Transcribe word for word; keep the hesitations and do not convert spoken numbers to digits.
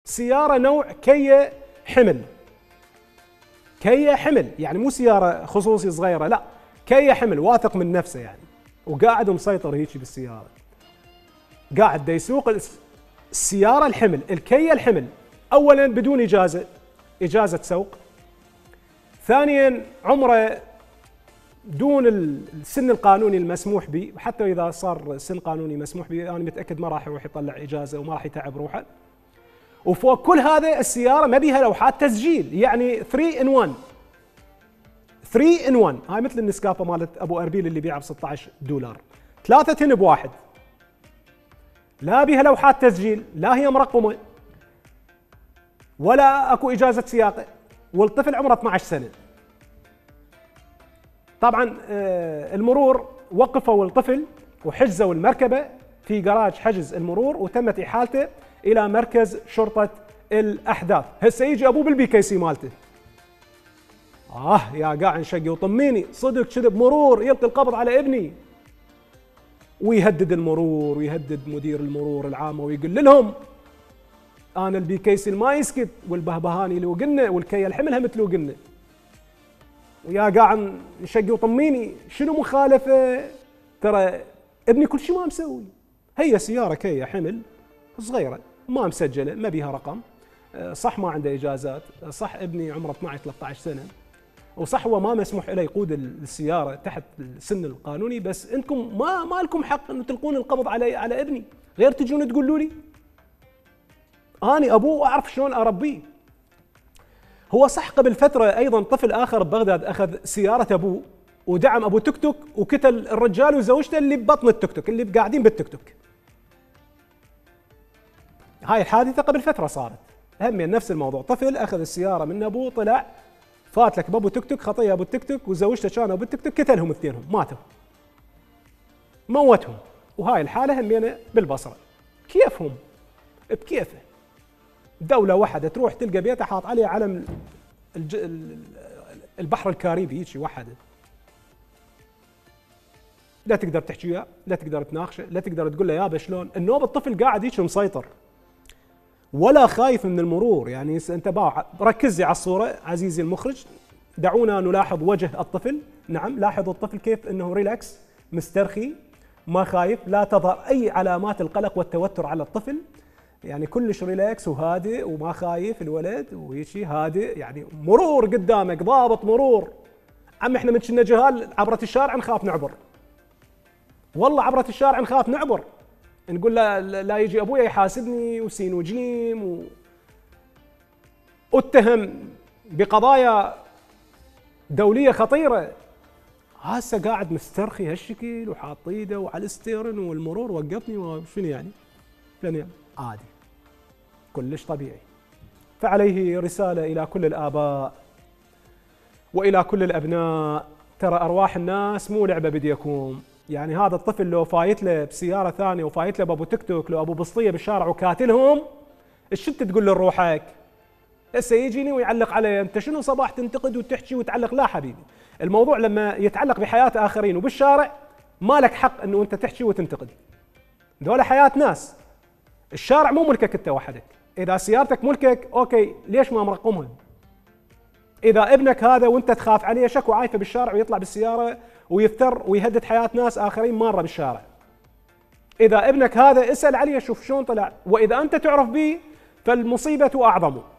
سيارة نوع كيا حمل. كيا حمل يعني مو سيارة خصوصي صغيرة، لا كيا حمل، واثق من نفسه يعني، وقاعد مسيطر هيك بالسيارة، قاعد دا يسوق السيارة الحمل، الكيا الحمل. أولاً بدون إجازة، إجازة سوق. ثانياً عمره دون السن القانوني المسموح به، وحتى إذا صار سن قانوني مسموح به أنا متأكد ما راح يروح يطلع إجازة وما راح يتعب روحه. وفوق كل هذا السيارة ما بيها لوحات تسجيل، يعني ثري إن ون. ثري إن ون، هاي مثل النسكافة مالت أبو أربيل اللي بيعها ب ستة عشر دولار، ثلاثة تن بواحد. لا بيها لوحات تسجيل، لا هي مرقمة، ولا اكو إجازة سياقة، والطفل عمره اثني عشر سنة. طبعا المرور وقفوا الطفل وحجزوا المركبة في جراج حجز المرور، وتمت إحالته إلى مركز شرطة الأحداث. هسه يجي أبوه بالبيكيسي مالته، آه يا قاعد شقي وطميني صدق كذب مرور يلقي القبض على ابني، ويهدد المرور ويهدد مدير المرور العامة ويقول لهم أنا البيكيسي ما يسكت، والبهبهاني لو قلنا والكيا الحمل هم مثلو قلنا، ويا قاعد شقي وطميني شنو مخالفة، ترى ابني كل شيء ما مسوي. هي سيارة كيا حمل صغيرة ما مسجلة، ما بيها رقم، صح ما عنده إجازات، صح ابني عمره اثني عشر ثلاثة عشر سنة، وصح هو ما مسموح له يقود السيارة تحت السن القانوني، بس انتم ما ما لكم حق ان تلقون القبض على على ابني، غير تجون تقولوا لي اني ابوه اعرف شلون اربيه. هو صح قبل فترة ايضا طفل اخر ببغداد اخذ سيارة ابوه ودعم ابو توك توك وقتل الرجال وزوجته اللي ببطن التوك توك، اللي قاعدين بالتوك توك. هاي الحادثة قبل فترة صارت، هم نفس الموضوع، طفل اخذ السيارة من ابوه، طلع فات لك بابو توك توك، خطيه ابو التوك توك، وزوجته كانوا ابو التوك توك، قتلهم اثنينهم، ماتوا موتهم. وهاي الحاله همينه بالبصره. كيفهم؟ بكيفه دوله واحده تروح تلقى بيته حاط عليه علم الج... البحر الكاريبي هيك وحده، لا تقدر تحكي وياه، لا تقدر تناقشه، لا تقدر تقول له يابا شلون. النوب الطفل قاعد هيك مسيطر ولا خايف من المرور. يعني انت باع ركزي على الصوره عزيزي المخرج، دعونا نلاحظ وجه الطفل. نعم لاحظوا الطفل كيف انه ريلاكس، مسترخي، ما خايف، لا تظهر اي علامات القلق والتوتر على الطفل، يعني كلش ريلاكس وهادئ وما خايف الولد وهيجي هادئ. يعني مرور قدامك، ضابط مرور، عم احنا من كنا جهال عبرة الشارع نخاف نعبر، والله عبرة الشارع نخاف نعبر، نقول لا لا يجي ابويا يحاسبني وسين وجيم و... اتهم بقضايا دوليه خطيره. هسه قاعد مسترخي هالشكل وحاط ايده وعلى الستيرن والمرور وقفني وشنو يعني؟ شنو يعني؟ عادي كلش طبيعي. فعليه رساله الى كل الاباء والى كل الابناء، ترى ارواح الناس مو لعبه بديكم. يعني هذا الطفل لو فايت له بسياره ثانيه وفايت له بابو تيك توك، لو ابو بسطيه بالشارع وكاتلهم، ايش انت تقول لروحك؟ هسه يجيني ويعلق علي انت شنو صباح تنتقد وتحكي وتعلق. لا حبيبي، الموضوع لما يتعلق بحياه اخرين وبالشارع ما لك حق انه انت تحكي وتنتقد. ذولا حياه ناس، الشارع مو ملكك انت وحدك. اذا سيارتك ملكك اوكي، ليش ما مرقمها؟ اذا ابنك هذا وانت تخاف عليه شكو عايفه بالشارع ويطلع بالسياره ويفتر ويهدد حياه ناس اخرين ماره بالشارع، اذا ابنك هذا اسال عليه شوف شلون طلع، واذا انت تعرف به فالمصيبه اعظم.